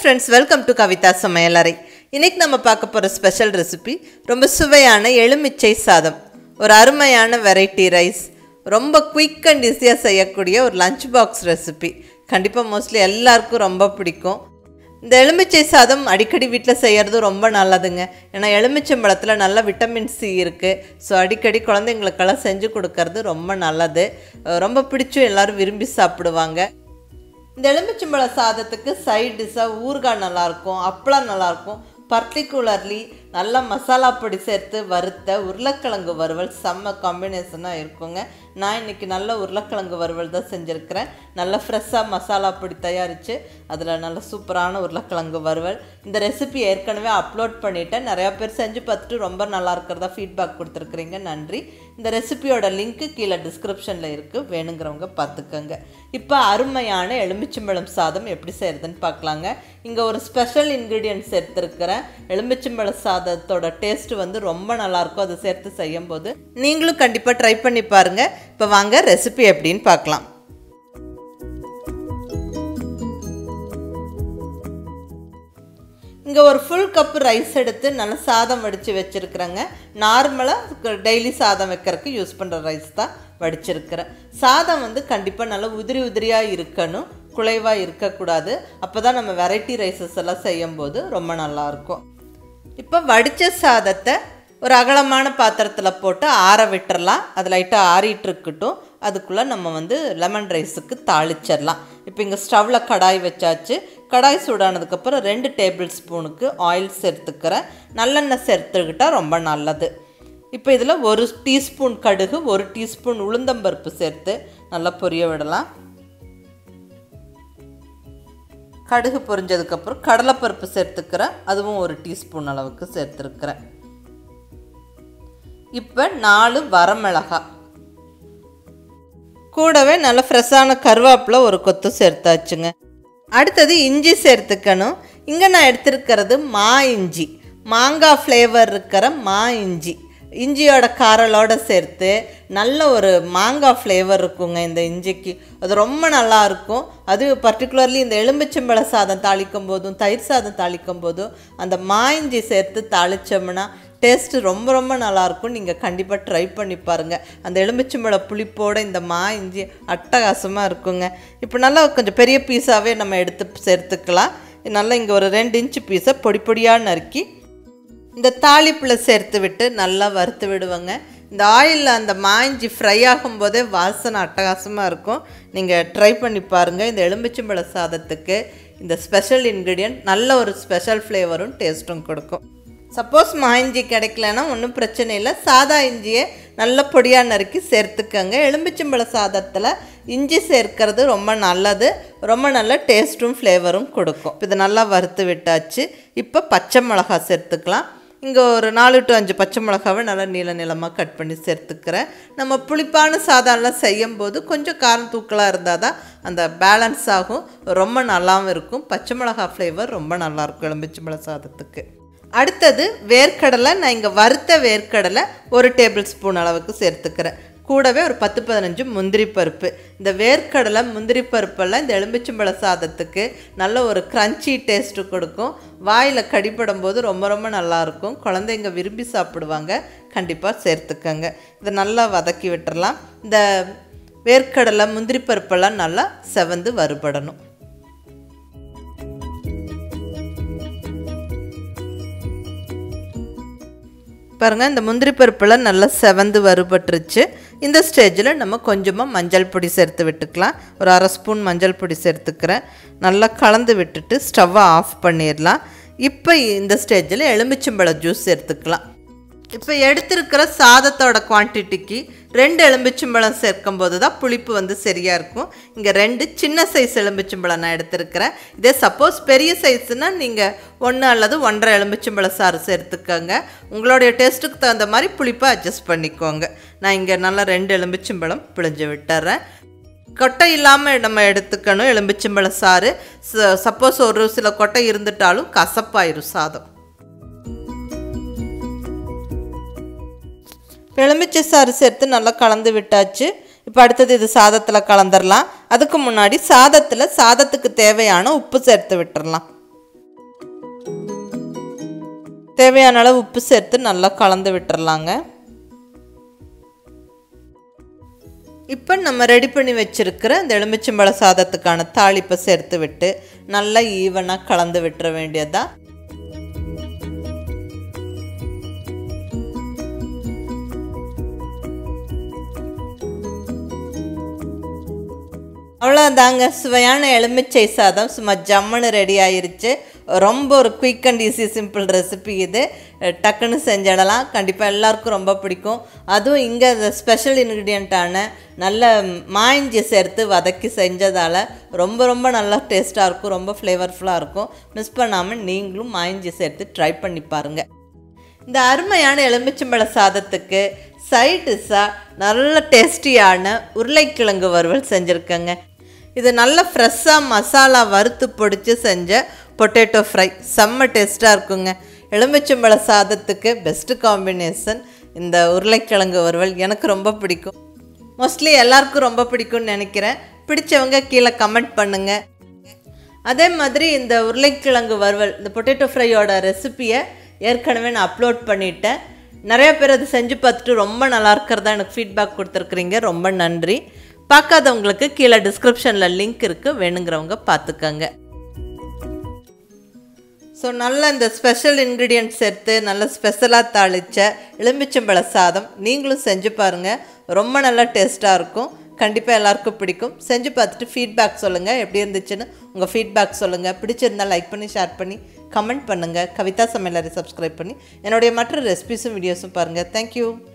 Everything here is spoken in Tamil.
friends, welcome to kavithasamayalarai. இன்னைக்கு நம்ம பார்க்க போற ஸ்பெஷல் ரெசிபி ரொம்ப சுவையான எலுமிச்சை சாதம். ஒரு அருமையான வெரைட்டி ரைஸ். ரொம்ப குயிக் அண்ட் ஈஸியா செய்யக்கூடிய ஒரு லஞ்ச் பாக்ஸ் ரெசிபி. கண்டிப்பா மோஸ்ட்லி எல்லாருக்கும் ரொம்ப பிடிக்கும். இந்த எலுமிச்சை சாதம் அடிக்கடி வீட்ல செய்யிறது ரொம்ப நல்லதுங்க. ஏன்னா எலுமிச்சம்பழத்துல நல்ல விட்டமின் சி இருக்கு. சோ அடிக்கடி குழந்தைகளுக்கெல்லாம் செஞ்சு கொடுக்கிறது ரொம்ப நல்லது. ரொம்ப பிடிச்சு எல்லாரும் விரும்பி சாப்பிடுவாங்க. இந்த எலுமிச்சம்பழ சாதத்துக்கு சைட் டிஷ்ஷா ஊறுகாய் நல்லா இருக்கும், அப்பளம் நல்லா இருக்கும். பர்டிகுலர்லி நல்ல மசாலா பொடி சேர்த்து வறுத்த உருளைக்கிழங்கு வறுவல் செம்ம காம்பினேஷனாக இருக்குங்க. நான் இன்றைக்கி நல்ல உருளைக்கிழங்கு வறுவல் தான் செஞ்சுருக்கிறேன். நல்ல ஃப்ரெஷ்ஷாக மசாலா பொடி தயாரித்து அதில் நல்ல சூப்பரான உருளைக்கிழங்கு வறுவல். இந்த ரெசிபி ஏற்கனவே அப்லோட் பண்ணிவிட்டேன். நிறையா பேர் செஞ்சு பார்த்துட்டு ரொம்ப நல்லா இருக்கிறதா ஃபீட்பேக் கொடுத்துருக்குறீங்க, நன்றி. இந்த ரெசிபியோட லிங்க்கு கீழே டிஸ்கிரிப்ஷனில் இருக்குது, வேணுங்கிறவங்க பார்த்துக்கோங்க. இப்போ அருமையான எலுமிச்சம்பழம் சாதம் எப்படி செய்கிறதுன்னு பார்க்கலாங்க. இங்கே ஒரு ஸ்பெஷல் இன்க்ரீடியன்ட்ஸ் எடுத்துருக்கிறேன். எலுமிச்சம்பழ சாதத்தோட டேஸ்ட் வந்து ரொம்ப நல்லாயிருக்கும் அதை சேர்த்து செய்யும் போது. நீங்களும் கண்டிப்பாக ட்ரை பண்ணி பாருங்கள். இப்போ வாங்க ரெசிபி எப்படின்னு பார்க்கலாம். இங்கே ஒரு ஃபுல் கப்பு ரைஸ் எடுத்து நல்லா சாதம் வடித்து வச்சுருக்குறேங்க. நார்மலாக டெய்லி சாதம் வைக்கிறதுக்கு யூஸ் பண்ணுற ரைஸ் தான் வடிச்சிருக்கிறேன். சாதம் வந்து கண்டிப்பாக நல்லா உதிரி உதிரியாக இருக்கணும், குலைவாக இருக்கக்கூடாது. அப்போ தான் நம்ம வெரைட்டி ரைஸஸ் எல்லாம் செய்யும்போது ரொம்ப நல்லாயிருக்கும். இப்போ வடித்த சாதத்தை ஒரு அகலமான பாத்திரத்தில் போட்டு ஆற விட்டுறலாம். அது லைட்டாக ஆறிட்டு இருக்கட்டும். அதுக்குள்ளே நம்ம வந்து லெமன் ரைஸுக்கு தாளிச்சிடலாம். இப்போ இங்கே ஸ்டவ்வில் கடாய் வச்சாச்சு. கடாய் சூடானதுக்கப்புறம் 2 டேபிள் ஸ்பூனுக்கு ஆயில் சேர்த்துக்கிறேன். நல்லெண்ணெய் சேர்த்துக்கிட்டால் ரொம்ப நல்லது. இப்போ இதில் 1 டீஸ்பூன் கடுகு, 1 டீஸ்பூன் உளுந்தம்பருப்பு சேர்த்து நல்லா பொரிய விடலாம். கடுகு பொரிஞ்சதுக்கப்புறம் கடலைப்பருப்பு சேர்த்துக்கிறேன். அதுவும் 1 டீஸ்பூன் அளவுக்கு சேர்த்துருக்கிறேன். இப்போ 4 வரமிளகாய், கூடவே நல்ல ஃப்ரெஷ்ஷான கருவேப்பிலை 1 கொத்து சேர்த்தாச்சுங்க. அடுத்தது இஞ்சி சேர்த்துக்கணும். இங்கே நான் எடுத்துருக்கிறது மா இஞ்சி, மாங்காய் ஃப்ளேவர் இருக்கிற மா இஞ்சி. இஞ்சியோட காரலோடு சேர்த்து நல்ல ஒரு மாங்காய் ஃப்ளேவர் இருக்குங்க இந்த இஞ்சிக்கு. அது ரொம்ப நல்லாயிருக்கும். அது பர்டிகுலர்லி இந்த எலுமிச்சம்பழ சாதம் தாளிக்கும் போதும் தயிர் சாதம் தாளிக்கும் போதும் அந்த மா இஞ்சி சேர்த்து தாளித்தோம்னா டேஸ்ட்டு ரொம்ப ரொம்ப நல்லாயிருக்கும். நீங்கள் கண்டிப்பாக ட்ரை பண்ணி பாருங்கள். அந்த எலுமிச்சம்பழ புளிப்போடு இந்த மா இஞ்சி அட்டகாசமாக இருக்குங்க. இப்போ நல்லா கொஞ்சம் பெரிய பீஸாகவே நம்ம எடுத்து சேர்த்துக்கலாம். நல்லா இங்கே ஒரு 2 இன்ச்சு பீஸை பொடி பொடியாக நறுக்கி இந்த தாளிப்பில் சேர்த்து விட்டு நல்லா வறுத்து விடுவேங்க. இந்த ஆயிலில் அந்த மாஞ்சி ஃப்ரை ஆகும்போதே வாசனை அட்டகாசமாக இருக்கும். நீங்கள் ட்ரை பண்ணி பாருங்கள். இந்த எலுமிச்சம்பழ சாதத்துக்கு இந்த ஸ்பெஷல் இன்க்ரீடியன்ட் நல்ல ஒரு ஸ்பெஷல் ஃப்ளேவரும் டேஸ்ட்டும் கொடுக்கும். சப்போஸ் மாஞ்சி கிடைக்கலன்னா ஒன்றும் பிரச்சனை இல்லை, சாதா இஞ்சியை நல்ல பொடியாக நறுக்கி சேர்த்துக்கங்க. எலுமிச்சம்பழ சாதத்தில் இஞ்சி சேர்க்கிறது ரொம்ப நல்லது, ரொம்ப நல்ல டேஸ்ட்டும் ஃப்ளேவரும் கொடுக்கும். இதை நல்லா வறுத்து விட்டாச்சு. இப்போ பச்சை மிளகா சேர்த்துக்கலாம். இங்கே ஒரு 4 to 5 பச்சை மிளகாவை நல்லா நீளமாக கட் பண்ணி சேர்த்துக்கிறேன். நம்ம புளிப்பான சாதம்லாம் செய்யும்போது கொஞ்சம் காரம் தூக்கலாக இருந்தால் தான் அந்த பேலன்ஸ் ஆகும், ரொம்ப நல்லாவும் இருக்கும். பச்சை மிளகா ஃப்ளேவர் ரொம்ப நல்லாயிருக்கும் எலுமிச்சம்பழ சாதத்துக்கு. அடுத்தது வேர்க்கடலை. நான் இங்கே வறுத்த வேர்க்கடலை 1 டேபிள் ஸ்பூன் அளவுக்கு சேர்த்துக்கிறேன். கூடவே ஒரு 10-15 முந்திரி பருப்பு. இந்த வேர்க்கடலை முந்திரி பருப்பெல்லாம் இந்த எலுமிச்சம்பழ சாதத்துக்கு நல்ல ஒரு க்ரன்ச்சி டேஸ்ட்டு கொடுக்கும். வாயில் கடிப்படும் போது ரொம்ப ரொம்ப நல்லாயிருக்கும். குழந்தைங்க விரும்பி சாப்பிடுவாங்க, கண்டிப்பாக சேர்த்துக்கங்க. இதை நல்லா வதக்கி விட்டுறலாம். இந்த வேர்க்கடலை முந்திரி பருப்பெல்லாம் நல்லா செவந்து வறுபடணும். பாருங்கள், இந்த முந்திரி பருப்பெல்லாம் நல்லா செவந்து வறுபட்டுருச்சு. இந்த ஸ்டேஜில் நம்ம கொஞ்சமாக மஞ்சள் பொடி சேர்த்து விட்டுக்கலாம். ஒரு 1/2 ஸ்பூன் மஞ்சள் பொடி சேர்த்துக்கிறேன். நல்லா கலந்து விட்டுட்டு ஸ்டவ்வை ஆஃப் பண்ணிடலாம். இப்போ இந்த ஸ்டேஜில் எலுமிச்சம்பழ ஜூஸ் சேர்த்துக்கலாம். இப்போ எடுத்துருக்கிற சாதத்தோட குவான்டிட்டிக்கு 2 எலுமிச்சம்பழம் சேர்க்கும் போது தான் புளிப்பு வந்து சரியாக இருக்கும். இங்கே 2 சின்ன சைஸ் எலுமிச்சம்பழம் நான் எடுத்துருக்கிறேன். இதே சப்போஸ் பெரிய சைஸ்னால் நீங்கள் 1 அல்லது 1.5 எலுமிச்சம்பழ சாறு சேர்த்துக்கோங்க. உங்களுடைய டேஸ்ட்டுக்கு தகுந்த மாதிரி புளிப்பை அட்ஜஸ்ட் பண்ணிக்கோங்க. நான் இங்கே நல்லா 2 எலுமிச்சம்பழம் பிழிஞ்சு விட்டுறேன். கொட்டை இல்லாமல் நம்ம எடுத்துக்கணும் எலுமிச்சம்பழ சாறு. சப்போஸ் ஒரு சில கொட்டை இருந்துட்டாலும் கசப்பாயிரும் சாதம். எலுமிச்சை சாறு சேர்த்து நல்லா கலந்து விட்டாச்சு. இப்போ அடுத்தது இது சாதத்தில் கலந்துடலாம். அதுக்கு முன்னாடி சாதத்துக்கு தேவையான உப்பு சேர்த்து விட்டுறலாம். தேவையான அளவு உப்பு சேர்த்து நல்லா கலந்து விட்டுறலாங்க. இப்போ நம்ம ரெடி பண்ணி வச்சுருக்கிற இந்த எலுமிச்சம்பழ சாதத்துக்கான தாளிப்பை சேர்த்து விட்டு நல்லா ஈவனாக கலந்து விட்டுற வேண்டியதுதான். அவ்வளோதாங்க, சுவையான எலுமிச்சை சாதம் சும்மா ஜம்முன்னு ரெடி ஆயிருச்சு. ரொம்ப ஒரு quick and easy simple recipe இது. டக்குன்னு செஞ்சிடலாம். கண்டிப்பாக எல்லாருக்கும் ரொம்ப பிடிக்கும். அதுவும் இங்கே இந்த ஸ்பெஷல் இன்க்ரீடியண்ட்டான நல்ல மாயிஞ்சி சேர்த்து வதக்கி செஞ்சதால் ரொம்ப ரொம்ப நல்லா டேஸ்ட்டாக இருக்கும், ரொம்ப ஃப்ளேவர்ஃபுல்லாக இருக்கும். மிஸ் பண்ணாமல் நீங்களும் மாயிஞ்சி சேர்த்து ட்ரை பண்ணி பாருங்கள். இந்த அருமையான எலுமிச்சம்பழ சாதத்துக்கு சைட் டிஷ்ஷாக நல்ல டேஸ்டியான உருளைக்கிழங்கு வறுவல் செஞ்சுருக்கேங்க. இது நல்ல ஃப்ரெஷ்ஷாக மசாலா வறுத்து பொடிச்சு செஞ்ச பொட்டேட்டோ ஃப்ரை செம்ம டேஸ்ட்டாக இருக்குங்க. எலுமிச்சம்பழ சாதத்துக்கு பெஸ்ட்டு காம்பினேஷன் இந்த உருளைக்கிழங்கு வறுவல். எனக்கு ரொம்ப பிடிக்கும். மோஸ்ட்லி எல்லாருக்கும் ரொம்ப பிடிக்கும்னு நினைக்கிறேன். பிடிச்சவங்க கீழே கமெண்ட் பண்ணுங்கள். அதே மாதிரி இந்த உருளைக்கிழங்கு வறுவல், இந்த பொட்டேட்டோ ஃப்ரையோட ரெசிப்பியை ஏற்கனவே நான் அப்லோட் பண்ணிட்டேன். நிறைய பேர் அது செஞ்சு பார்த்துட்டு ரொம்ப நல்லா இருக்கிறதா எனக்கு ஃபீட்பேக் கொடுத்துருக்குறீங்க. ரொம்ப நன்றி. பார்க்காதவங்களுக்கு கீழே டிஸ்கிரிப்ஷனில் லிங்க் இருக்குது, வேணுங்கிறவங்க பார்த்துக்கங்க. ஸோ நல்ல இந்த ஸ்பெஷல் இன்க்ரீடியன்ட் சேர்த்து நல்ல ஸ்பெஷலாக தாளித்த எலுமிச்சம்பழ சாதம் நீங்களும் செஞ்சு பாருங்கள். ரொம்ப நல்லா டேஸ்ட்டாக இருக்கும். கண்டிப்பாக எல்லாருக்கும் பிடிக்கும். செஞ்சு பார்த்துட்டு ஃபீட்பேக் சொல்லுங்கள், எப்படி இருந்துச்சுன்னு உங்கள் ஃபீட்பேக் சொல்லுங்கள். பிடிச்சிருந்தால் லைக் பண்ணி ஷேர் பண்ணி கமெண்ட் பண்ணுங்கள். கவிதா சமையலறை சப்ஸ்கிரைப் பண்ணி என்னுடைய மற்ற ரெசிபிஸும் வீடியோஸும் பாருங்கள். தேங்க்யூ.